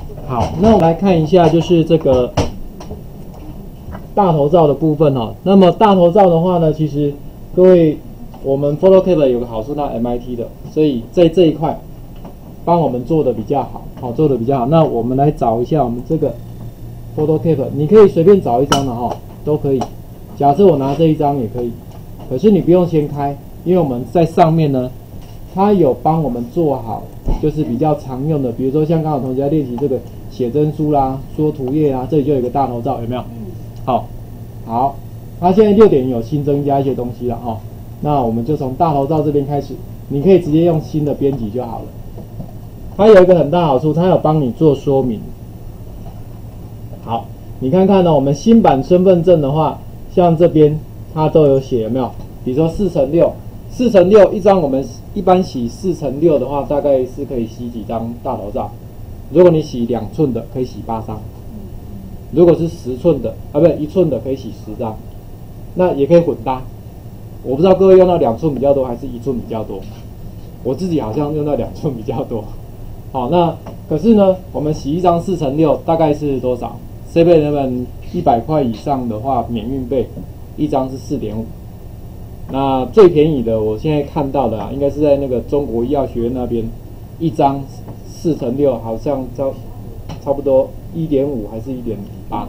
好，那我们来看一下，就是这个大头照的部分哦。那么大头照的话呢，其实各位，我们 PhotoCAD 有个好处，它 MIT 的，所以在这一块帮我们做的比较好，做的比较好。那我们来找一下我们这个 PhotoCAD， 你可以随便找一张的哈，都可以。假设我拿这一张也可以，可是你不用先开，因为我们在上面呢，它有帮我们做好，就是比较常用的，比如说像刚好同学在练习这个写真书啦、缩图页啦，这里就有一个大头照，有没有？好，它现在6点有新增加一些东西了哈。那我们就从大头照这边开始，你可以直接用新的编辑就好了。它有一个很大好处，它有帮你做说明。好，你看看呢，我们新版身份证的话，像这边它都有写，有没有？比如说4×6，4×6一张，我们一般洗4×6的话，大概是可以洗几张大头照。如果你洗2寸的，可以洗8张；如果是10寸的，不是1寸的，可以洗10张。那也可以混搭。我不知道各位用到2寸比较多，还是1寸比较多？我自己好像用到2寸比较多。好，那可是呢，我们洗一张4×6大概是多少？7-Eleven100块以上的话，免运费，一张是4.5。那最便宜的，我现在看到的应该是在那个中国医药学院那边，一张4×6好像差不多1.5还是1.8，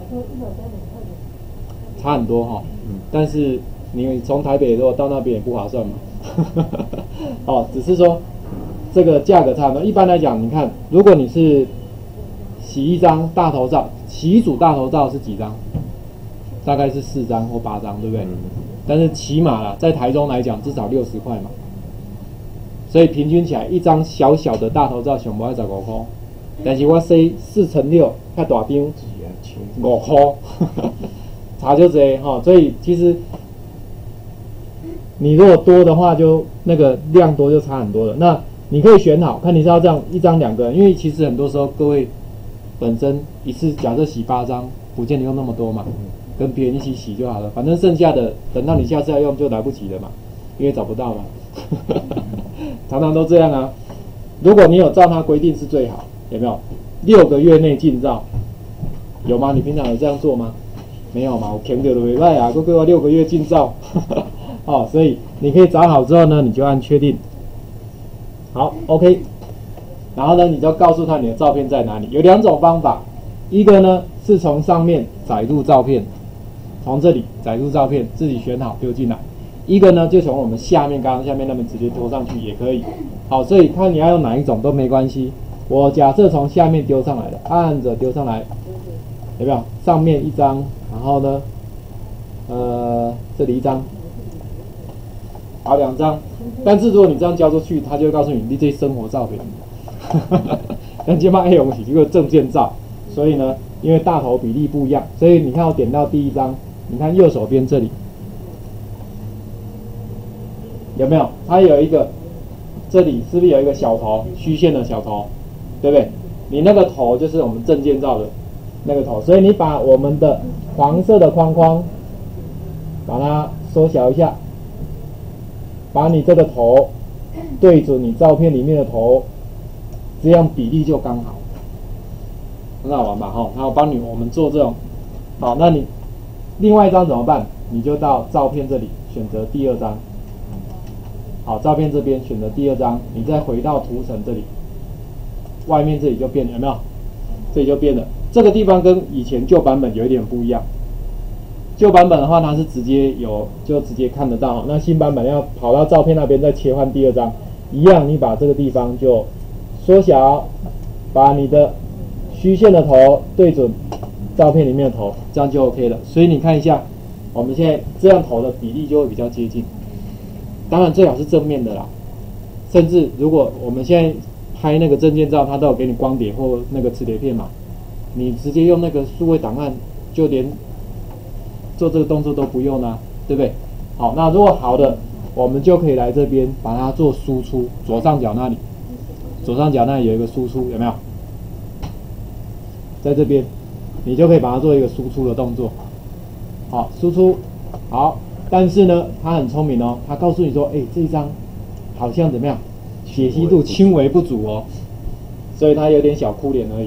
差很多哈。但是你从台北如果到那边也不划算嘛。只是说这个价格差很多。一般来讲，你看，如果你是洗一张大头照，洗一组大头照是几张？大概是4张或8张，对不对？但是起码啦，在台中来讲，至少60块嘛。所以平均起来，一张小小的大头照上不要15块，但是我洗4×6较大张5块，差就这哈。所以其实你如果多的话，就那个量多就差很多了。那你可以选好，看你是要这样一张2个人，因为其实很多时候各位本身一次假设洗8张，不见得用那么多嘛。跟别人一起洗就好了，反正剩下的等到你下次要用就来不及了嘛，因为找不到嘛。常常都这样啊。如果你有照它规定是最好，有没有？6个月内进照，有吗？你平常有这样做吗？没有嘛，我填的都没赖啊，各位6个月进照。所以你可以找好之后呢，你就按确定。好 ，OK。然后呢，你就告诉他你的照片在哪里。有2种方法，一个呢是从上面载入照片。从这里载入照片，自己选好丢进来。一个呢，就从我们下面刚刚下面那边直接丢上去也可以。好，所以看你要用哪一种都没关系。我假设从下面丢上来的，按着丢上来，有没有？上面一张，然后呢，这里一张，好2张。但是如果你这样交出去，他就会告诉你这生活照片。但今嘛 A 用是这个证件照，所以呢，因为大头比例不一样，所以你看我点到第一张。你看右手边这里有没有？它有一个，这里是不是有一个小头虚线的小头，对不对？你那个头就是我们证件照的那个头，所以你把我们的黄色的框框把它缩小一下，把你这个头对准你照片里面的头，这样比例就刚好，很好玩吧？然后帮我们做这种。好，那你另外一张怎么办？你就到照片这里选择第2张。好，照片这边选择第2张，你再回到图层这里，外面这里就变了，有没有？这里就变了。这个地方跟以前旧版本有一点不一样。旧版本的话，它是直接就直接看得到。那新版本要跑到照片那边再切换第2张，一样，你把这个地方就缩小，把你的虚线的头对准照片里面的头，这样就 OK 了。所以你看一下，我们现在这样头的比例就会比较接近。当然最好是正面的啦，甚至如果我们现在拍那个证件照，它都有给你光碟或那个磁碟片嘛，你直接用那个数位档案，就连做这个动作都不用啦，对不对？好，那如果好的，我们就可以来这边把它做输出，左上角那里有一个输出，有没有？在这边，你就可以把它做一个输出的动作。好，输出，好。但是呢，他很聪明哦，他告诉你说，这一张好像怎么样，解析度轻微不足哦，所以他有点小哭脸而已。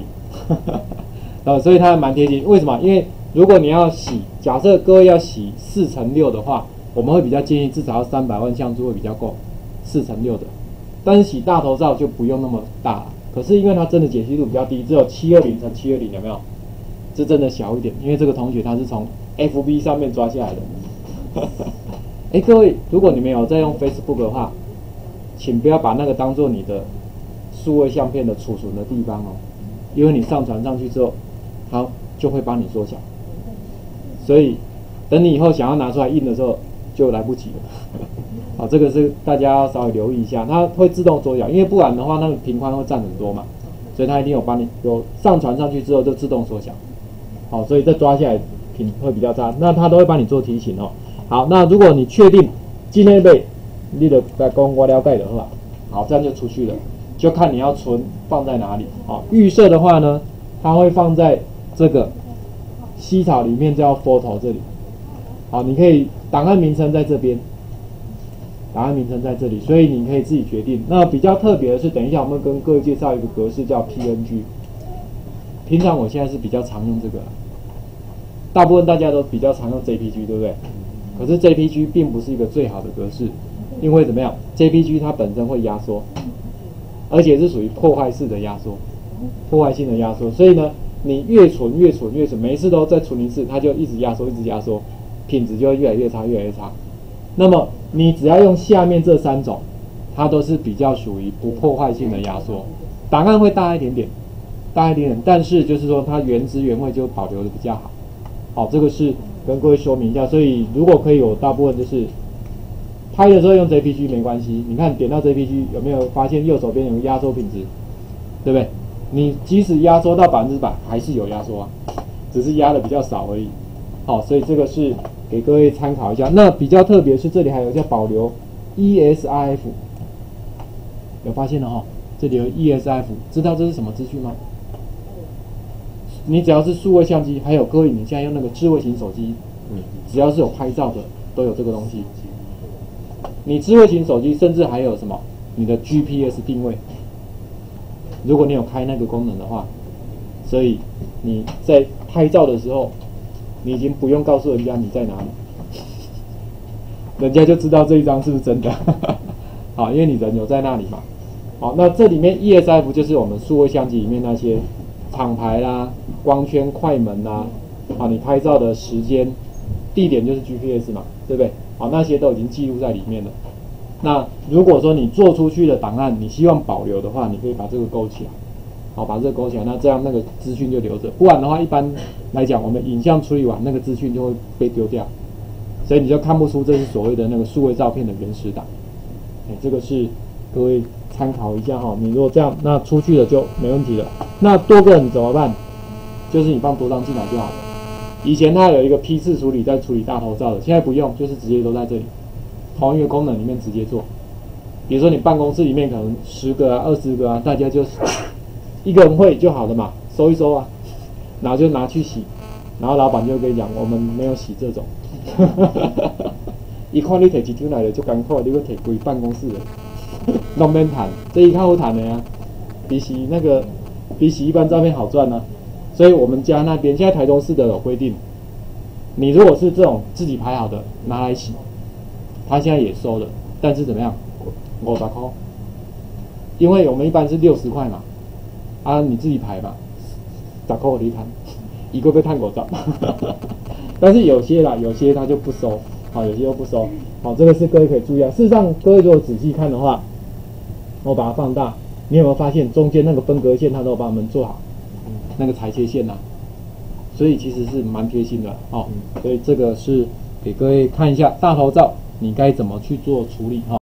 所以它还蛮贴心。为什么？因为如果你要洗，假设各位要洗4×6的话，我们会比较建议至少要300万像素会比较够，4×6的。但是洗大头照就不用那么大了。可是因为它真的解析度比较低，只有720×720，有没有？这真的小一点，因为这个同学他是从 FB 上面抓下来的。各位，如果你们有在用 Facebook 的话，请不要把那个当做你的数位相片的储存的地方哦，因为你上传上去之后，它就会帮你缩小，所以等你以后想要拿出来印的时候就来不及了。好，这个是大家要稍微留意一下，它会自动缩小，因为不然的话那个频宽会占很多嘛，所以它一定有帮你上传上去之后就自动缩小。好，所以这抓下来品会比较差，那它都会帮你做提醒哦。好，那如果你确定今天被你的来讲我了解的话，好，这样就出去了，就看你要存放在哪里。好，预设的话呢，它会放在这个西草里面叫 photo 这里。好，你可以档案名称在这边，档案名称在这里，所以你可以自己决定。那比较特别的是，等一下我们跟各位介绍一个格式叫 PNG。平常我现在是比较常用这个，大部分大家都比较常用 JPG， 对不对？可是 JPG 并不是一个最好的格式，因为怎么样 ？JPG 它本身会压缩，而且是属于破坏式的压缩，破坏性的压缩。所以呢，你越存，每一次都再存一次，它就一直压缩，品质就会越来越差。那么你只要用下面这3种，它都是比较属于不破坏性的压缩，档案会大一点点，但是就是说它原汁原味就保留的比较好。好，这个是跟各位说明一下。所以如果可以，我大部分就是拍的时候用 JPG 没关系。你看点到 JPG 有没有发现右手边有个压缩品质，对不对？你即使压缩到100%，还是有压缩啊，只是压的比较少而已。好，所以这个是给各位参考一下。那比较特别是这里还有叫保留 ESRF， 有发现了哈？这里有 ESRF， 知道这是什么资讯吗？你只要是数位相机，还有各位你现在用那个智慧型手机，只要是有拍照的都有这个东西。你智慧型手机甚至还有什么？你的 GPS 定位，如果你有开那个功能的话，所以你在拍照的时候，你已经不用告诉人家你在哪里，人家就知道这一张是不是真的。好，因为你人有在那里嘛。好，那这里面 ESRF 就是我们数位相机里面那些厂牌啦、光圈、快门啦，好，你拍照的时间、地点就是 GPS 嘛，对不对？好，那些都已经记录在里面了。那如果说你做出去的档案，你希望保留的话，你可以把这个勾起来，好，把这个勾起来，那这样那个资讯就留着。不然的话，一般来讲，我们影像处理完，那个资讯就会被丢掉，所以你就看不出这是所谓的那个数位照片的原始档。这个是各位参考一下哈。你如果这样，那出去了就没问题了。那多个人怎么办？就是你放多张进来就好了。以前它有一个批次处理在处理大头照的，现在不用，就是直接都在这里，同一个功能里面直接做。比如说你办公室里面可能10个啊、20个啊，大家就一个人会就好了嘛，收一收啊，然后就拿去洗，然后老板就跟你讲，我们没有洗这种。一看你摕一张来的就艰苦，你要摕规办公室的，拢免谈，这一较好谈的呀，比洗一般照片好赚啊。所以我们家那边现在台中市的有规定，你如果是这种自己排好的拿来洗，他现在也收了，但是怎么样？50块，因为我们一般是60块嘛，啊你自己排嘛，10块你摊，一个被摊50，但是有些他就不收，好，有些又不收，好，这个是各位可以注意啊。事实上，各位如果仔细看的话，我把它放大，你有没有发现中间那个分隔线它都有帮我们做好？那个裁切线啊，所以其实是蛮贴心的哦。所以这个是给各位看一下大头照，你该怎么去做处理哈。